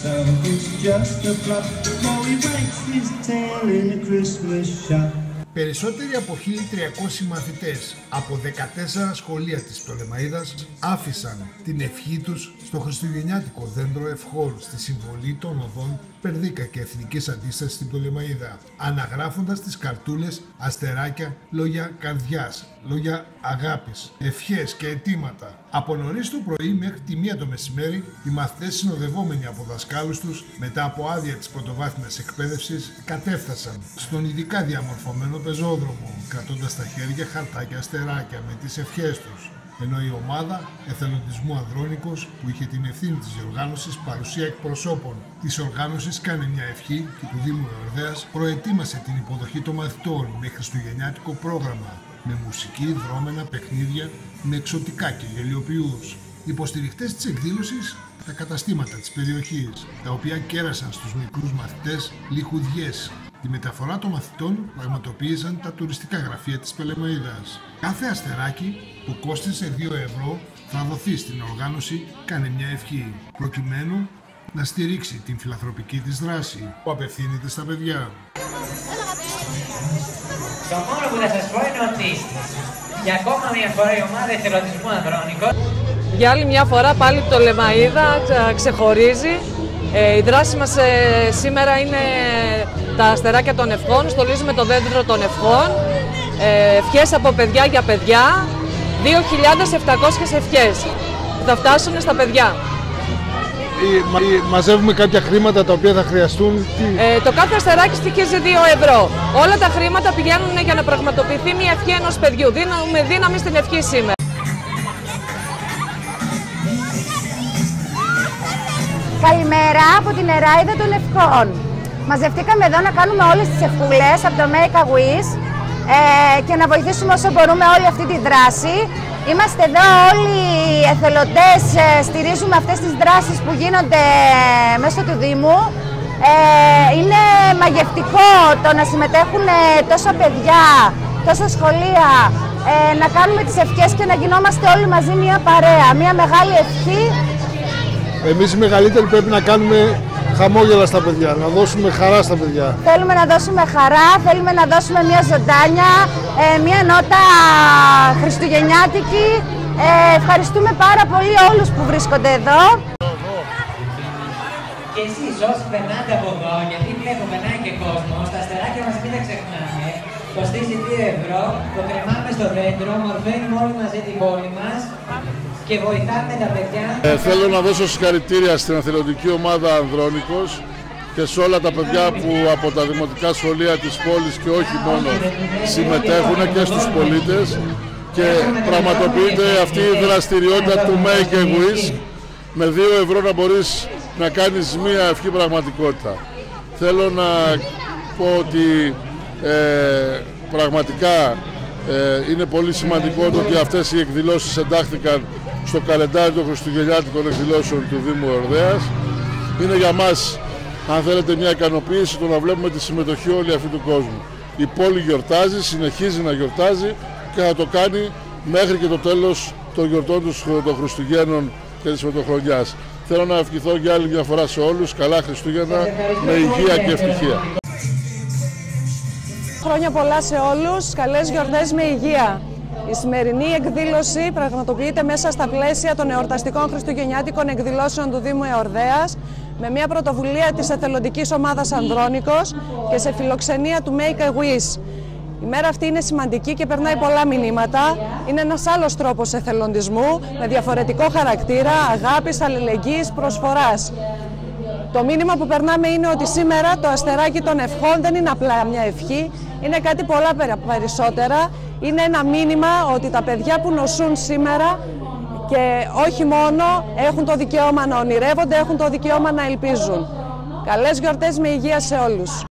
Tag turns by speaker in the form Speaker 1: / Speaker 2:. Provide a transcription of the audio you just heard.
Speaker 1: so it's just a bluff. While he wags his tail in a Christmas shop.
Speaker 2: Περισσότεροι από 1.300 μαθητές από 14 σχολεία της Πτολεμαΐδας άφησαν την ευχή τους στο χριστουγεννιάτικο δέντρο ευχών στη συμβολή των οδών Περδίκα και Εθνικής Αντίστασης στην Πτολεμαΐδα, αναγράφοντας τις καρτούλες αστεράκια, λόγια καρδιάς, λόγια αγάπης, ευχές και αιτήματα. Από νωρίς το πρωί μέχρι τη 1 το μεσημέρι, οι μαθητές συνοδευόμενοι από δασκάλους τους, μετά από άδεια της πρωτοβάθμιας εκπαίδευσης, κατέφτασαν στον ειδικά διαμορφωμένο πεζόδρομο, κρατώντας στα χέρια χαρτάκια αστεράκια με τις ευχές τους. Ενώ η ομάδα εθελοντισμού Ανδρώνικος, που είχε την ευθύνη της διοργάνωσης παρουσία εκπροσώπων της οργάνωσης Κάνε μια ευχή και του Δήμου Εορδαίας, προετοίμασε την υποδοχή των μαθητών με χριστουγεννιάτικο πρόγραμμα, με μουσική, δρόμενα, παιχνίδια, με εξωτικά και γελιοποιούς. Υποστηριχτές της εκδήλωσης, τα καταστήματα της περιοχής, τα οποία κέρασαν στους μικρούς μαθητές λιχουδιές. Τη μεταφορά των μαθητών πραγματοποίησαν τα τουριστικά γραφεία της Πτολεμαΐδας. Κάθε αστεράκι που κόστισε 2 ευρώ θα δοθεί στην οργάνωση Κάνε μια ευχή, προκειμένου να στηρίξει την φιλανθρωπική της δράση που απευθύνεται στα παιδιά.
Speaker 3: Το μόνο που θα σας πω είναι ότι για ακόμα μια φορά η ομάδα εθελοντισμού Ανδρώνικος,
Speaker 4: για άλλη μια φορά πάλι η Πτολεμαΐδα ξεχωρίζει. Η δράση μας σήμερα είναι τα αστεράκια των ευχών. Στολίζουμε το δέντρο των ευχών. Ευχές από παιδιά για παιδιά. 2.700 ευχές που θα φτάσουν στα παιδιά.
Speaker 5: Μαζεύουμε κάποια χρήματα τα οποία θα χρειαστούν.
Speaker 4: Το κάθε αστεράκι στοιχίζει 2 ευρώ. Όλα τα χρήματα πηγαίνουν για να πραγματοποιηθεί μια ευχή ενός παιδιού. Δίνουμε δύναμη στην ευχή σήμερα.
Speaker 6: Καλημέρα από την Εράιδα των Ευχών. Μαζευτήκαμε εδώ να κάνουμε όλες τις ευχούλες από το Make a Wish και να βοηθήσουμε όσο μπορούμε όλη αυτή τη δράση. Είμαστε εδώ όλοι οι εθελοντές, στηρίζουμε αυτές τις δράσεις που γίνονται μέσω του Δήμου. Είναι μαγευτικό το να συμμετέχουν τόσα παιδιά, τόσα σχολεία, να κάνουμε τις ευχές και να γινόμαστε όλοι μαζί μια παρέα, μια μεγάλη ευχή.
Speaker 5: Εμείς οι μεγαλύτεροι πρέπει να κάνουμε χαμόγελα στα παιδιά, να δώσουμε χαρά στα παιδιά.
Speaker 6: Θέλουμε να δώσουμε χαρά, θέλουμε να δώσουμε μια ζωντάνια, μια νότα χριστουγεννιάτικη. Ευχαριστούμε πάρα πολύ όλους που βρίσκονται εδώ.
Speaker 3: και εσείς όσοι περνάτε από εδώ, γιατί βλέπω περνάει και κόσμο, τα αστεράκια μας μην τα ξεχνάμε, κοστίζει 2 ευρώ, το κρεμάμε στο δέντρο, μορφαίνουμε όλοι μαζί την πόλη μας και βοηθάμε τα παιδιά.
Speaker 5: Θέλω να δώσω συγχαρητήρια στην εθελοντική ομάδα Ανδρώνικος και σε όλα τα παιδιά που από τα δημοτικά σχολεία της πόλης και όχι μόνο συμμετέχουν και στους πολίτες και πραγματοποιείται αυτή η δραστηριότητα του Make a Wish. Με 2 ευρώ να μπορείς να κάνεις μία ευχή πραγματικότητα. Θέλω να πω ότι πραγματικά είναι πολύ σημαντικό το ότι αυτές οι εκδηλώσεις εντάχθηκαν στο καλεντάρι των χριστουγεννιάτικων εκδηλώσεων του Δήμου Εορδαίας. Είναι για μας, αν θέλετε, μια ικανοποίηση το να βλέπουμε τη συμμετοχή όλη αυτού του κόσμου. Η πόλη γιορτάζει, συνεχίζει να γιορτάζει και θα το κάνει μέχρι και το τέλος των γιορτών των Χριστουγέννων και της Πρωτοχρονιάς. Θέλω να ευχηθώ για άλλη μια φορά σε όλους καλά Χριστούγεννα με υγεία και ευτυχία.
Speaker 4: Χρόνια πολλά σε όλους, καλές γιορτές με υγεία. Η σημερινή εκδήλωση πραγματοποιείται μέσα στα πλαίσια των εορταστικών χριστουγεννιάτικων εκδηλώσεων του Δήμου Εορδαίας με μια πρωτοβουλία της εθελοντικής ομάδας Ανδρώνικος και σε φιλοξενία του Make a Wish. Η μέρα αυτή είναι σημαντική και περνάει πολλά μηνύματα. Είναι ένας άλλος τρόπος εθελοντισμού με διαφορετικό χαρακτήρα, αγάπης, αλληλεγγύης, προσφοράς. Το μήνυμα που περνάμε είναι ότι σήμερα το αστεράκι των ευχών δεν είναι απλά μια ευχή, είναι κάτι πολλά περισσότερα. Είναι ένα μήνυμα ότι τα παιδιά που νοσούν σήμερα και όχι μόνο έχουν το δικαίωμα να ονειρεύονται, έχουν το δικαίωμα να ελπίζουν. Καλές γιορτές με υγεία σε όλους.